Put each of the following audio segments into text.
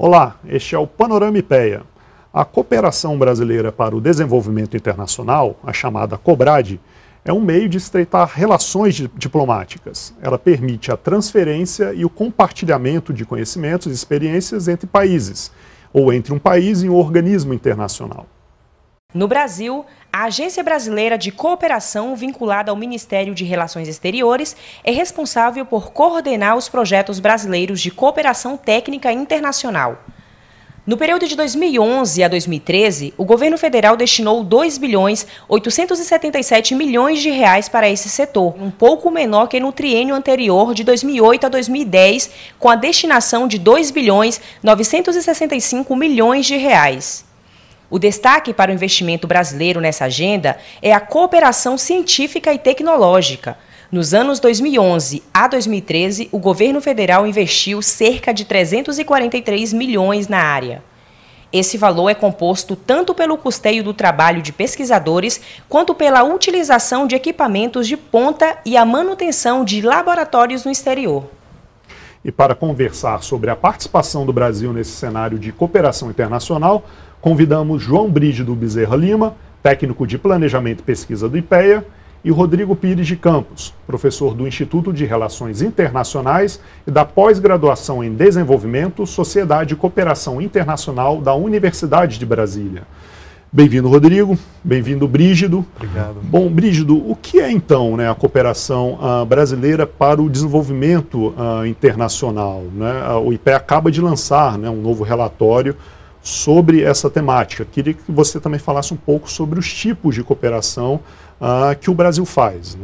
Olá, este é o Panorama IPEA. A Cooperação Brasileira para o Desenvolvimento Internacional, a chamada COBRAD, é um meio de estreitar relações diplomáticas. Ela permite a transferência e o compartilhamento de conhecimentos e experiências entre países, ou entre um país e um organismo internacional. No Brasil, a Agência Brasileira de Cooperação, vinculada ao Ministério de Relações Exteriores, é responsável por coordenar os projetos brasileiros de cooperação técnica internacional. No período de 2011 a 2013, o governo federal destinou 2.877 milhões de reais para esse setor, um pouco menor que no triênio anterior de 2008 a 2010, com a destinação de 2.965 milhões de reais. O destaque para o investimento brasileiro nessa agenda é a cooperação científica e tecnológica. Nos anos 2011 a 2013, o governo federal investiu cerca de 343 milhões na área. Esse valor é composto tanto pelo custeio do trabalho de pesquisadores, quanto pela utilização de equipamentos de ponta e a manutenção de laboratórios no exterior. E para conversar sobre a participação do Brasil nesse cenário de cooperação internacional, convidamos João Brígido Bezerra Lima, técnico de Planejamento e Pesquisa do IPEA, e Rodrigo Pires de Campos, professor do Instituto de Relações Internacionais e da Pós-Graduação em Desenvolvimento, Sociedade e Cooperação Internacional da Universidade de Brasília. Bem-vindo, Rodrigo. Bem-vindo, Brígido. Obrigado. Bom, Brígido, o que é então a cooperação brasileira para o desenvolvimento internacional? O IPEA acaba de lançar um novo relatório sobre essa temática. Queria que você também falasse um pouco sobre os tipos de cooperação que o Brasil faz.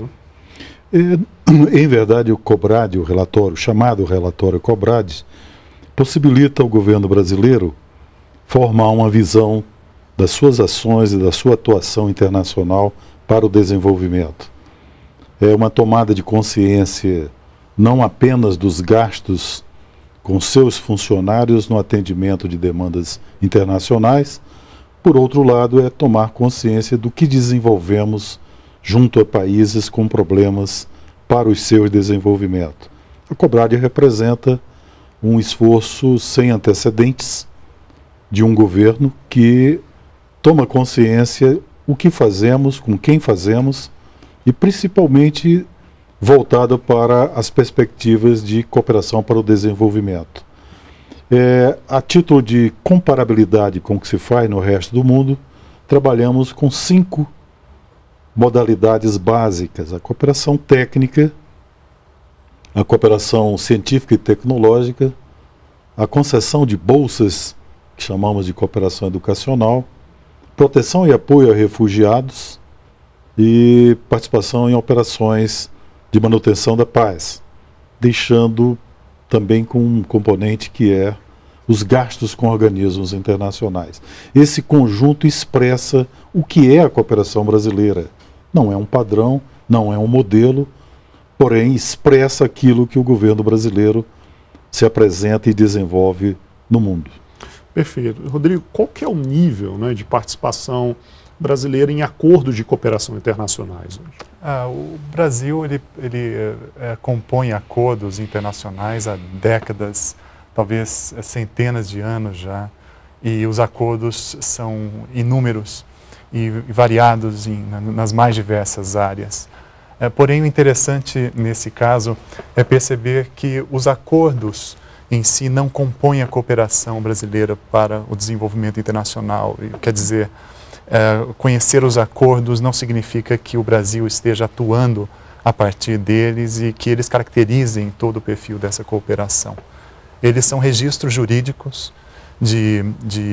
Em verdade, o COBRAD, o relatório, chamado relatório COBRAD, possibilita ao governo brasileiro formar uma visão das suas ações e da sua atuação internacional para o desenvolvimento. É uma tomada de consciência não apenas dos gastos com seus funcionários no atendimento de demandas internacionais, por outro lado, é tomar consciência do que desenvolvemos junto a países com problemas para o seu desenvolvimento. A COBRAD representa um esforço sem antecedentes de um governo que toma consciência o que fazemos, com quem fazemos e principalmente voltado para as perspectivas de cooperação para o desenvolvimento. A título de comparabilidade com o que se faz no resto do mundo, trabalhamos com 5 modalidades básicas: a cooperação técnica, a cooperação científica e tecnológica, a concessão de bolsas, que chamamos de cooperação educacional, proteção e apoio a refugiados e participação em operações de manutenção da paz, deixando também com um componente que é os gastos com organismos internacionais. Esse conjunto expressa o que é a cooperação brasileira. Não é um padrão, não é um modelo, porém expressa aquilo que o governo brasileiro se apresenta e desenvolve no mundo. Perfeito. Rodrigo, qual que é o nível de participação brasileira em acordos de cooperação internacionais hoje? O Brasil ele compõe acordos internacionais há décadas, talvez centenas de anos já, e os acordos são inúmeros e variados nas mais diversas áreas. Porém, o interessante nesse caso é perceber que os acordos em si não compõem a cooperação brasileira para o desenvolvimento internacional. Quer dizer, conhecer os acordos não significa que o Brasil esteja atuando a partir deles e que eles caracterizem todo o perfil dessa cooperação. Eles são registros jurídicos de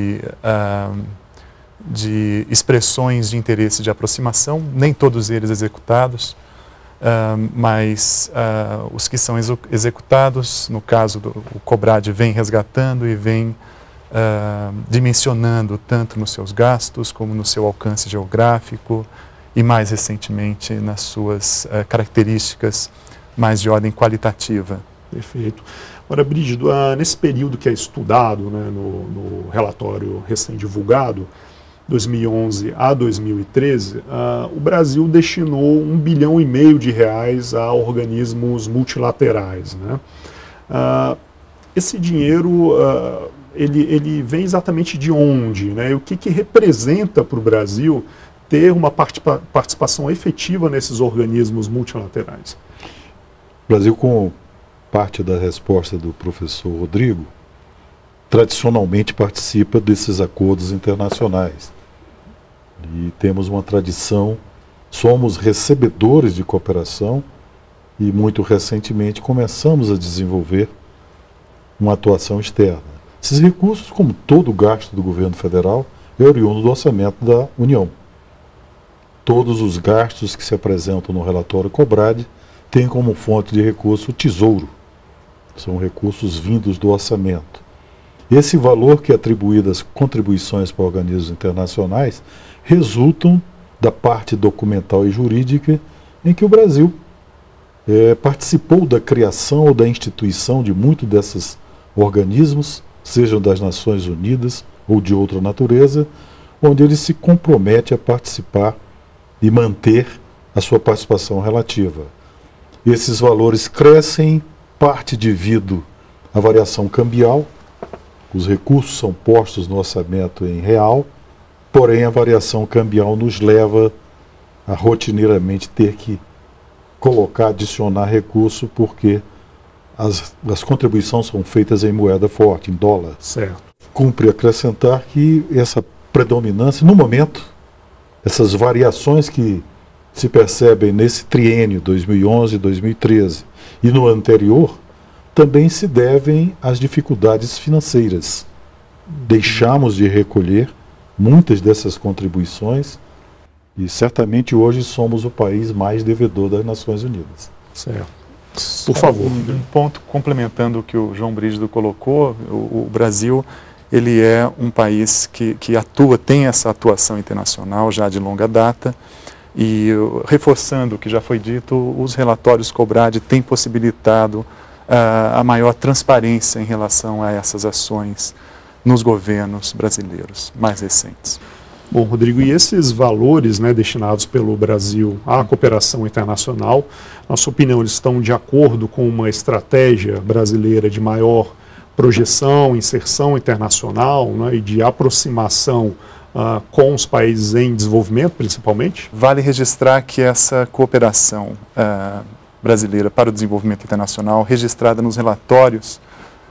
expressões de interesse de aproximação, nem todos eles executados, mas os que são executados, no caso do COBRAD, vem resgatando e vem dimensionando tanto nos seus gastos como no seu alcance geográfico e mais recentemente nas suas características mais de ordem qualitativa. Perfeito. Ora, Brígido, nesse período que é estudado no relatório recém-divulgado, 2011 a 2013, o Brasil destinou R$1,5 bilhão a organismos multilaterais. Esse dinheiro ele vem exatamente de onde, né? E o que representa para o Brasil ter uma participação efetiva nesses organismos multilaterais? O Brasil, com parte da resposta do professor Rodrigo, tradicionalmente participa desses acordos internacionais. E temos uma tradição, somos recebedores de cooperação e muito recentemente começamos a desenvolver uma atuação externa. Esses recursos, como todo o gasto do governo federal, é oriundo do orçamento da União. Todos os gastos que se apresentam no relatório COBRAD têm como fonte de recurso o Tesouro. São recursos vindos do orçamento. Esse valor que é atribuído às contribuições para organismos internacionais resultam da parte documental e jurídica em que o Brasil participou da criação ou da instituição de muitos desses organismos, sejam das Nações Unidas ou de outra natureza, onde ele se compromete a participar e manter a sua participação relativa. Esses valores crescem, parte devido à variação cambial, os recursos são postos no orçamento em real, porém a variação cambial nos leva a rotineiramente ter que colocar, adicionar recurso, porque as contribuições são feitas em moeda forte, em dólar. Certo. Cumpre acrescentar que essa predominância, no momento, essas variações que se percebem nesse triênio 2011-2013 e no anterior, também se devem às dificuldades financeiras. Deixamos de recolher muitas dessas contribuições e certamente hoje somos o país mais devedor das Nações Unidas. Certo. Por favor. Um ponto complementando o que o João Brígido colocou, o Brasil, ele é um país que atua, tem essa atuação internacional já de longa data, e reforçando o que já foi dito, os relatórios COBRAD têm possibilitado a maior transparência em relação a essas ações nos governos brasileiros mais recentes. Bom, Rodrigo, e esses valores, né, destinados pelo Brasil à cooperação internacional, na sua opinião, eles estão de acordo com uma estratégia brasileira de maior projeção, inserção internacional, né, e de aproximação com os países em desenvolvimento, principalmente? Vale registrar que essa cooperação brasileira para o desenvolvimento internacional, registrada nos relatórios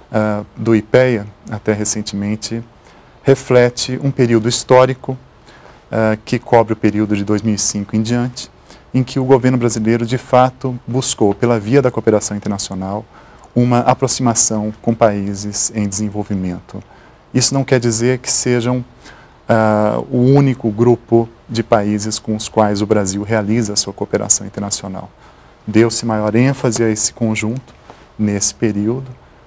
do IPEA, até recentemente, reflete um período histórico que cobre o período de 2005 em diante, em que o governo brasileiro, de fato, buscou, pela via da cooperação internacional, uma aproximação com países em desenvolvimento. Isso não quer dizer que sejam o único grupo de países com os quais o Brasil realiza a sua cooperação internacional. Deu-se maior ênfase a esse conjunto nesse período,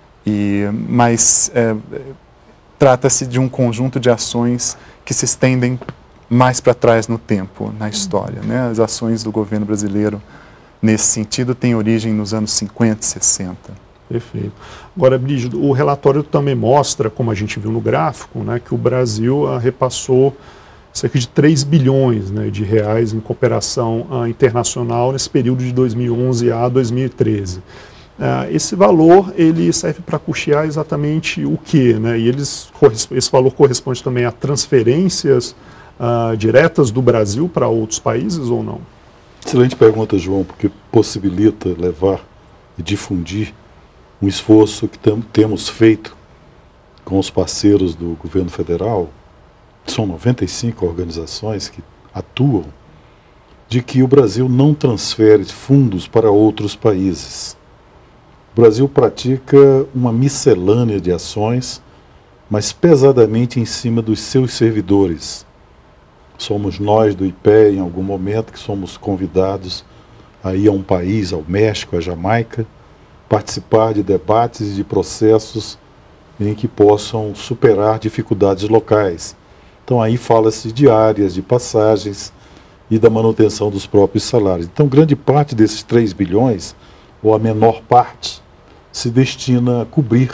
mas trata-se de um conjunto de ações que se estendem mais para trás no tempo, na história, né? As ações do governo brasileiro, nesse sentido, têm origem nos anos 50 e 60. Perfeito. Agora, Brígido, o relatório também mostra, como a gente viu no gráfico, né, que o Brasil repassou cerca de 3 bilhões, né, de reais em cooperação internacional nesse período de 2011 a 2013. Esse valor ele serve para custear exatamente o quê, né? E esse valor corresponde também a transferências diretas do Brasil para outros países ou não? Excelente pergunta, João, porque possibilita levar e difundir um esforço que temos feito com os parceiros do governo federal. São 95 organizações que atuam, de que o Brasil não transfere fundos para outros países. O Brasil pratica uma miscelânea de ações, mas pesadamente em cima dos seus servidores. Somos nós do IPEA, em algum momento, que somos convidados a ir a um país, ao México, à Jamaica, participar de debates e de processos em que possam superar dificuldades locais. Então aí fala-se de áreas, de passagens e da manutenção dos próprios salários. Então grande parte desses 3 bilhões, ou a menor parte, se destina a cobrir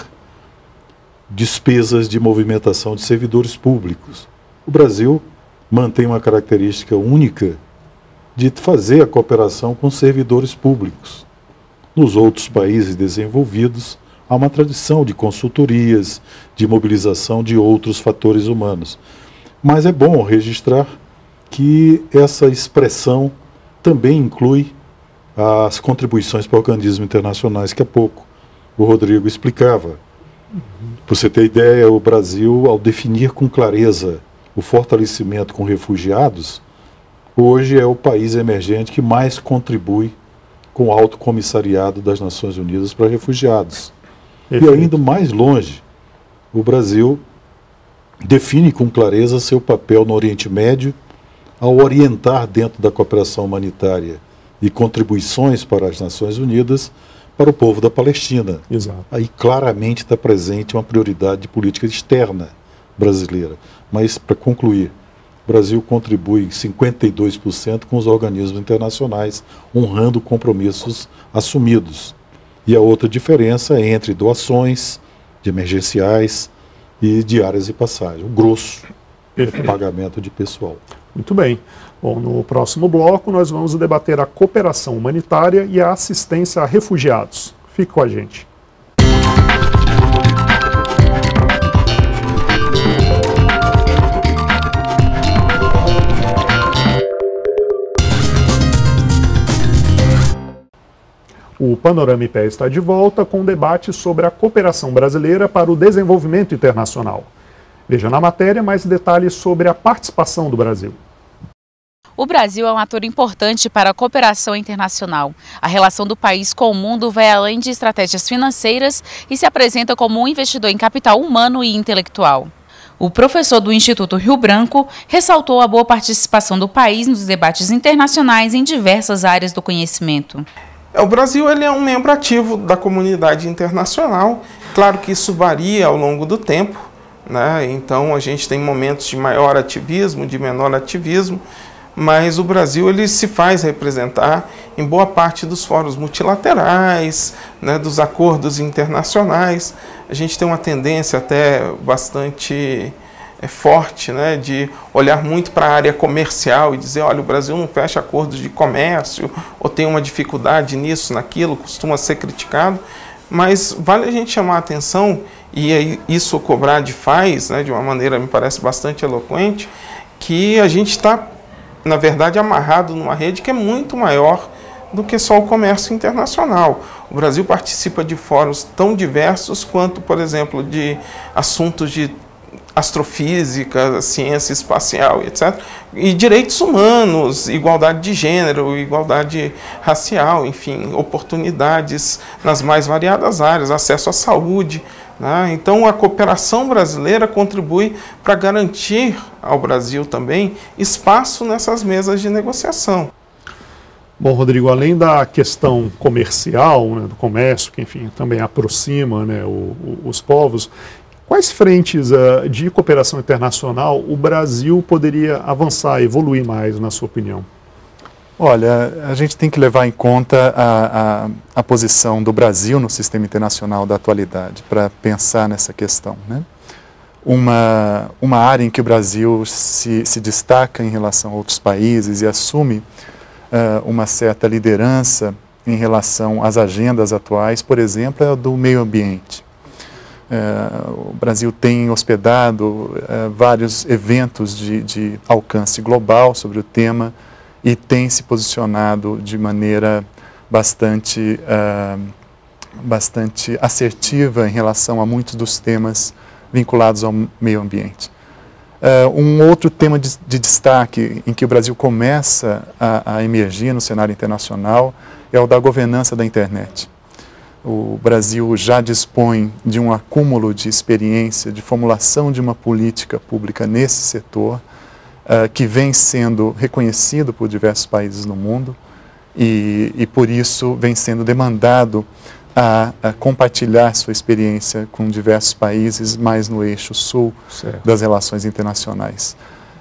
despesas de movimentação de servidores públicos. O Brasil mantém uma característica única de fazer a cooperação com servidores públicos. Nos outros países desenvolvidos, há uma tradição de consultorias, de mobilização de outros fatores humanos. Mas é bom registrar que essa expressão também inclui as contribuições para organismos internacionais que há pouco o Rodrigo explicava. Para você ter ideia, o Brasil, ao definir com clareza o fortalecimento com refugiados, hoje é o país emergente que mais contribui com o Alto Comissariado das Nações Unidas para refugiados. Perfeito. E ainda mais longe, o Brasil define com clareza seu papel no Oriente Médio ao orientar dentro da cooperação humanitária e contribuições para as Nações Unidas para o povo da Palestina. Exato. Aí claramente está presente uma prioridade de política externa brasileira. Mas, para concluir, o Brasil contribui 52% com os organismos internacionais, honrando compromissos assumidos. E a outra diferença é entre doações de emergenciais e diárias de passagem. O grosso é pagamento de pessoal. Muito bem. Bom, no próximo bloco nós vamos debater a cooperação humanitária e a assistência a refugiados. Fique com a gente. O Panorama IPEA está de volta com um debate sobre a cooperação brasileira para o desenvolvimento internacional. Veja na matéria mais detalhes sobre a participação do Brasil. O Brasil é um ator importante para a cooperação internacional. A relação do país com o mundo vai além de estratégias financeiras e se apresenta como um investidor em capital humano e intelectual. O professor do Instituto Rio Branco ressaltou a boa participação do país nos debates internacionais em diversas áreas do conhecimento. O Brasil ele é um membro ativo da comunidade internacional. Claro que isso varia ao longo do tempo, né? Então a gente tem momentos de maior ativismo, de menor ativismo, mas o Brasil ele se faz representar em boa parte dos fóruns multilaterais, né, dos acordos internacionais. A gente tem uma tendência até bastante forte, né, de olhar muito para a área comercial e dizer, olha, o Brasil não fecha acordos de comércio ou tem uma dificuldade nisso, naquilo, costuma ser criticado, mas vale a gente chamar a atenção, e isso o Cobrad faz, né, de uma maneira, me parece, bastante eloquente, que a gente está, na verdade, amarrado numa rede que é muito maior do que só o comércio internacional. O Brasil participa de fóruns tão diversos quanto, por exemplo, de assuntos de astrofísica, ciência espacial, etc. E direitos humanos, igualdade de gênero, igualdade racial, enfim, oportunidades nas mais variadas áreas, acesso à saúde, né? Então a cooperação brasileira contribui para garantir ao Brasil também espaço nessas mesas de negociação. Bom, Rodrigo, além da questão comercial, né, do comércio, que enfim também aproxima, né, os povos, quais frentes de cooperação internacional o Brasil poderia avançar, evoluir mais, na sua opinião? Olha, a gente tem que levar em conta a posição do Brasil no sistema internacional da atualidade para pensar nessa questão, né? Uma área em que o Brasil se destaca em relação a outros países e assume uma certa liderança em relação às agendas atuais, por exemplo, é a do meio ambiente. O Brasil tem hospedado vários eventos de alcance global sobre o tema e tem se posicionado de maneira bastante assertiva em relação a muitos dos temas vinculados ao meio ambiente. Um outro tema de destaque em que o Brasil começa a emergir no cenário internacional é o da governança da internet. O Brasil já dispõe de um acúmulo de experiência de formulação de uma política pública nesse setor, que vem sendo reconhecido por diversos países no mundo e por isso vem sendo demandado a compartilhar sua experiência com diversos países, mais no eixo sul das relações internacionais.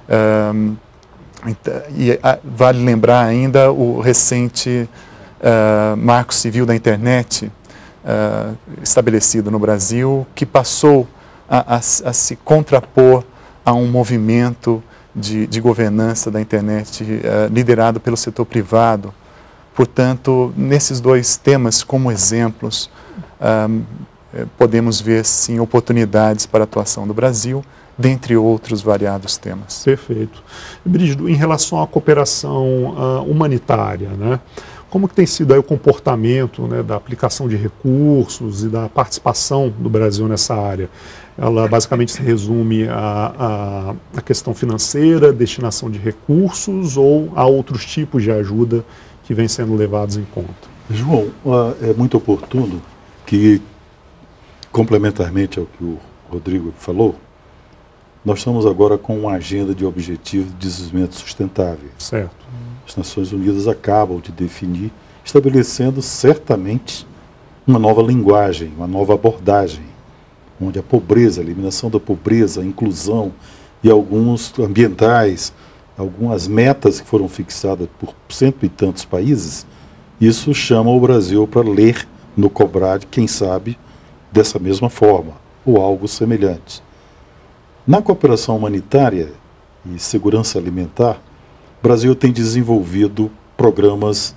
Vale lembrar ainda o recente Marco Civil da Internet, estabelecido no Brasil, que passou a se contrapor a um movimento de governança da internet liderado pelo setor privado. Portanto, nesses dois temas como exemplos, podemos ver, sim, oportunidades para a atuação do Brasil, dentre outros variados temas. Perfeito. Brígido, em relação à cooperação humanitária, né? Como que tem sido aí o comportamento, né, da aplicação de recursos e da participação do Brasil nessa área? Ela basicamente se resume à questão financeira, destinação de recursos, ou a outros tipos de ajuda que vêm sendo levados em conta? João, é muito oportuno que, complementarmente ao que o Rodrigo falou, nós estamos agora com uma agenda de objetivos de desenvolvimento sustentável. Certo. As Nações Unidas acabam de definir, estabelecendo certamente uma nova linguagem, uma nova abordagem, onde a pobreza, a eliminação da pobreza, a inclusão e alguns ambientais, algumas metas que foram fixadas por cento e tantos países, isso chama o Brasil para ler no COBRAD, quem sabe, dessa mesma forma, ou algo semelhante. Na cooperação humanitária e segurança alimentar, o Brasil tem desenvolvido programas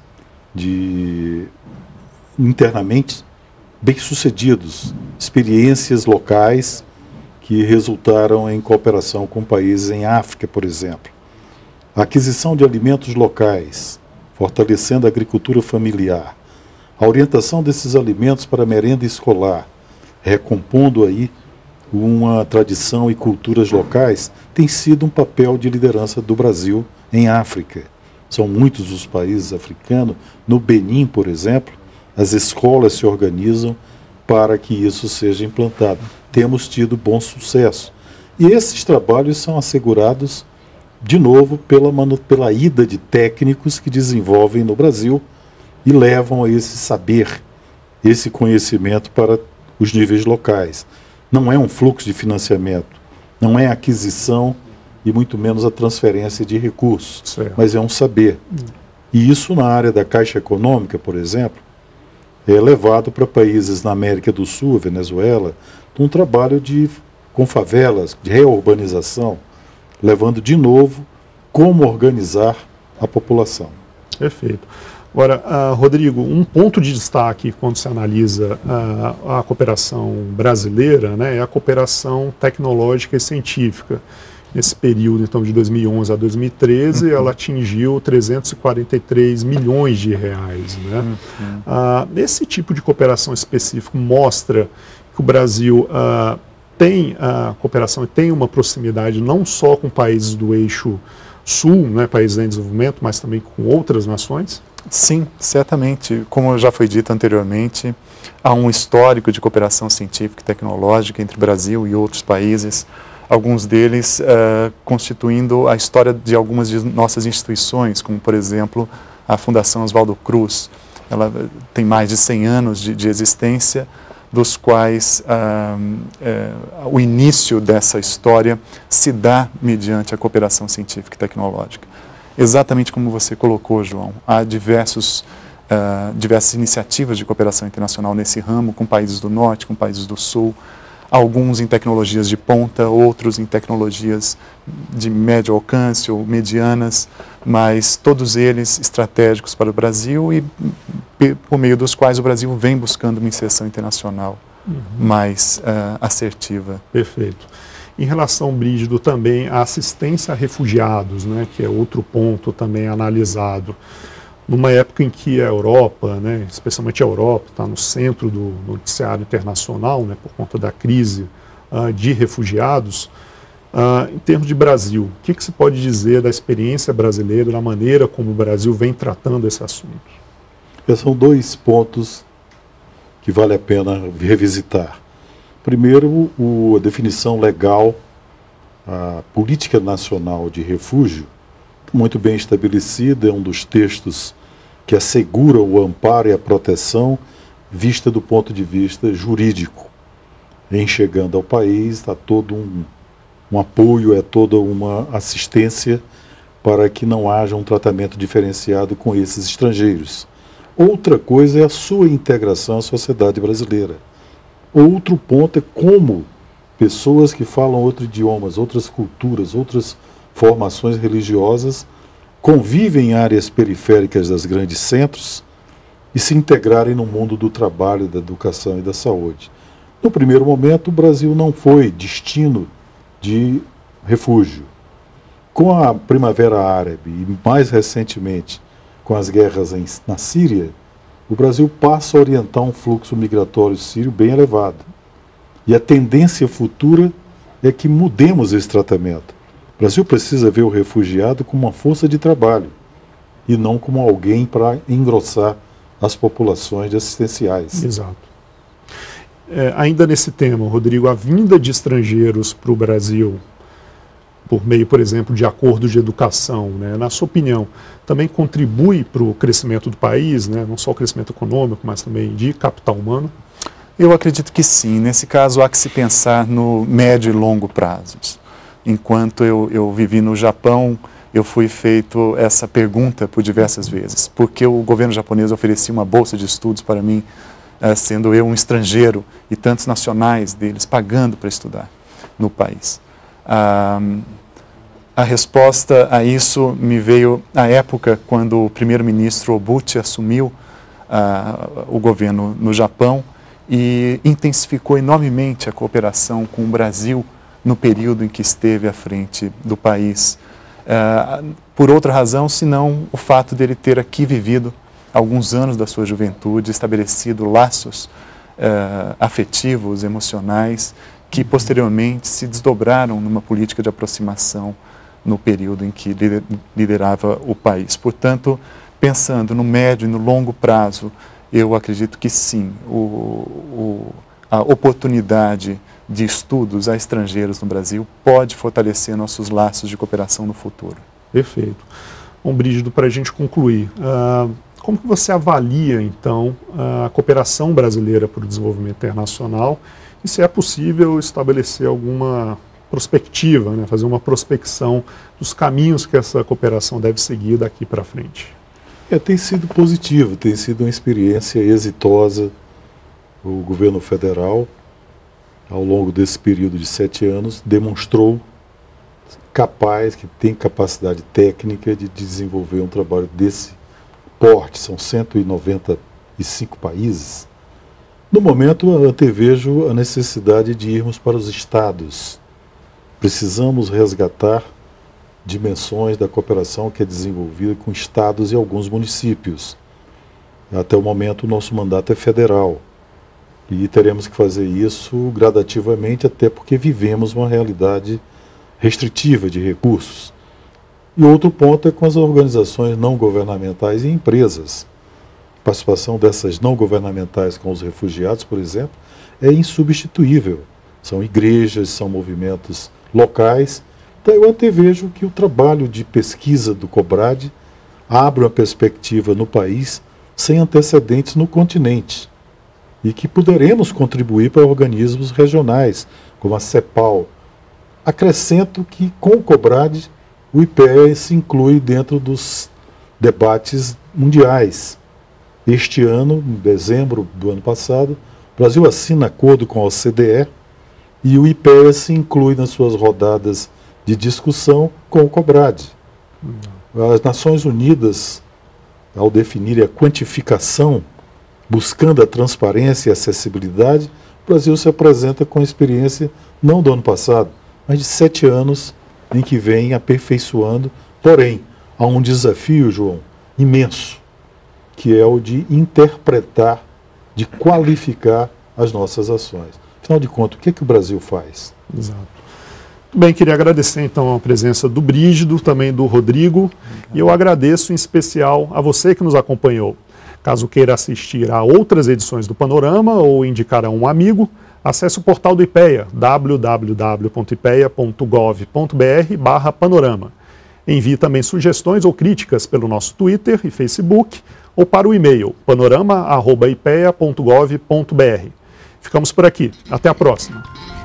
internamente bem-sucedidos, experiências locais que resultaram em cooperação com países em África, por exemplo. A aquisição de alimentos locais, fortalecendo a agricultura familiar, a orientação desses alimentos para a merenda escolar, recompondo aí uma tradição e culturas locais, tem sido um papel de liderança do Brasil em África. São muitos os países africanos. No Benin, por exemplo, as escolas se organizam para que isso seja implantado. Temos tido bom sucesso. E esses trabalhos são assegurados, de novo, pela ida de técnicos que desenvolvem no Brasil e levam esse saber, esse conhecimento para os níveis locais. Não é um fluxo de financiamento, não é aquisição e muito menos a transferência de recursos, certo, mas é um saber. E isso na área da Caixa Econômica, por exemplo, é levado para países na América do Sul, Venezuela, um trabalho com favelas, de reurbanização, levando de novo como organizar a população. Perfeito. Agora, Rodrigo, um ponto de destaque quando se analisa a cooperação brasileira, né, é a cooperação tecnológica e científica. Nesse período, então, de 2011 a 2013, ela atingiu 343 milhões de reais. Né? Esse tipo de cooperação específico mostra que o Brasil tem cooperação e tem uma proximidade não só com países do eixo sul, né, países em desenvolvimento, mas também com outras nações? Sim, certamente. Como já foi dito anteriormente, há um histórico de cooperação científica e tecnológica entre o Brasil e outros países, alguns deles constituindo a história de algumas de nossas instituições, como, por exemplo, a Fundação Oswaldo Cruz. Ela tem mais de 100 anos de existência, dos quais o início dessa história se dá mediante a cooperação científica e tecnológica. Exatamente como você colocou, João, há diversas iniciativas de cooperação internacional nesse ramo, com países do Norte, com países do Sul, alguns em tecnologias de ponta, outros em tecnologias de médio alcance ou medianas, mas todos eles estratégicos para o Brasil e por meio dos quais o Brasil vem buscando uma inserção internacional mais assertiva. Perfeito. Em relação, Brígido, também à assistência a refugiados, né, que é outro ponto também analisado. Numa época em que a Europa, né, especialmente a Europa, está no centro do noticiário internacional, né, por conta da crise de refugiados, em termos de Brasil, o que se pode dizer da experiência brasileira, da maneira como o Brasil vem tratando esse assunto? São dois pontos que vale a pena revisitar. Primeiro, a definição legal, a política nacional de refúgio, muito bem estabelecida, é um dos textos que assegura o amparo e a proteção vista do ponto de vista jurídico. Em chegando ao país, está todo um apoio, é toda uma assistência para que não haja um tratamento diferenciado com esses estrangeiros. Outra coisa é a sua integração à sociedade brasileira. Outro ponto é como pessoas que falam outros idiomas, outras culturas, outras formações religiosas convivem em áreas periféricas dos grandes centros e se integrarem no mundo do trabalho, da educação e da saúde. No primeiro momento, o Brasil não foi destino de refúgio. Com a Primavera Árabe e, mais recentemente, com as guerras na Síria, o Brasil passa a orientar um fluxo migratório sírio bem elevado. E a tendência futura é que mudemos esse tratamento. O Brasil precisa ver o refugiado como uma força de trabalho e não como alguém para engrossar as populações assistenciais. Exato. Ainda nesse tema, Rodrigo, a vinda de estrangeiros para o Brasil, por meio, por exemplo, de acordos de educação, né, na sua opinião, também contribui para o crescimento do país, né, não só o crescimento econômico, mas também de capital humano? Eu acredito que sim. Nesse caso, há que se pensar no médio e longo prazos. Enquanto eu vivi no Japão, eu fui feito essa pergunta por diversas vezes. Porque o governo japonês oferecia uma bolsa de estudos para mim, sendo eu um estrangeiro e tantos nacionais deles pagando para estudar no país. A resposta a isso me veio à época quando o primeiro-ministro Obuchi assumiu o governo no Japão e intensificou enormemente a cooperação com o Brasil no período em que esteve à frente do país. Por outra razão, senão o fato dele ter aqui vivido alguns anos da sua juventude, estabelecido laços afetivos, emocionais, que posteriormente se desdobraram numa política de aproximação no período em que liderava o país. Portanto, pensando no médio e no longo prazo, eu acredito que sim, a oportunidade de estudos a estrangeiros no Brasil pode fortalecer nossos laços de cooperação no futuro. Perfeito. Bom, Brígido, para a gente concluir, como que você avalia, então, a cooperação brasileira para o desenvolvimento internacional e se é possível estabelecer alguma prospectiva, né, fazer uma prospecção dos caminhos que essa cooperação deve seguir daqui para frente? Tem sido positivo, tem sido uma experiência exitosa. O governo federal, ao longo desse período de 7 anos, demonstrou que tem capacidade técnica de desenvolver um trabalho desse porte. São 195 países. No momento, eu antevejo a necessidade de irmos para os estados. Precisamos resgatar dimensões da cooperação que é desenvolvida com estados e alguns municípios. Até o momento, o nosso mandato é federal. E teremos que fazer isso gradativamente, até porque vivemos uma realidade restritiva de recursos. E outro ponto é com as organizações não governamentais e empresas. A participação dessas não governamentais com os refugiados, por exemplo, é insubstituível. São igrejas, são movimentos locais. Então eu antevejo que o trabalho de pesquisa do COBRAD abre uma perspectiva no país sem antecedentes no continente e que poderemos contribuir para organismos regionais, como a CEPAL. Acrescento que com o COBRAD o IPEA se inclui dentro dos debates mundiais. Este ano, em dezembro do ano passado, o Brasil assina acordo com a OCDE e o IPEA se inclui nas suas rodadas de discussão com o COBRAD. As Nações Unidas, ao definir a quantificação, buscando a transparência e acessibilidade, o Brasil se apresenta com experiência não do ano passado, mas de 7 anos em que vem aperfeiçoando. Porém, há um desafio, João, imenso, que é o de interpretar, de qualificar as nossas ações. Afinal de contas, o que é que o Brasil faz? Exato. Muito bem, queria agradecer então a presença do Brígido, também do Rodrigo, e eu agradeço em especial a você que nos acompanhou. Caso queira assistir a outras edições do Panorama ou indicar a um amigo, acesse o portal do IPEA, www.ipea.gov.br/panorama. Envie também sugestões ou críticas pelo nosso Twitter e Facebook ou para o e-mail panorama@ipea.gov.br. Ficamos por aqui. Até a próxima.